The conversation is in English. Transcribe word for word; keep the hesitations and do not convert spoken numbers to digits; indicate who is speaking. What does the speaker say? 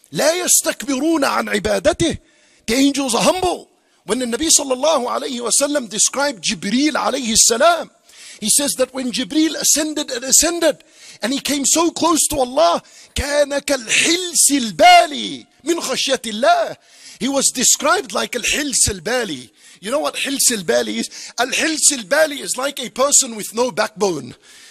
Speaker 1: لا يستكبرون عن عبادته. The angels are humble. When the Nabi sallallahu alayhi wa sallam described Jibreel alayhi salam, he says that when Jibreel ascended and ascended, and he came so close to Allah, كَانَ كَالْحِلْسِ الْبَالِي مِنْ خَشْيَةِ اللَّهِ. He was described like al-Hils al-Bali. You know what Hils al-Bali is? Al-Hils al-Bali is like a person with no backbone.